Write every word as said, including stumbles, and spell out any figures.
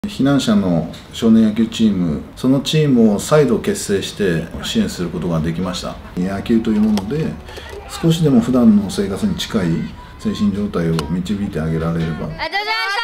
避難者の少年野球チーム、そのチームを再度結成して支援することができました。野球というもので少しでも普段の生活に近い精神状態を導いてあげられれば。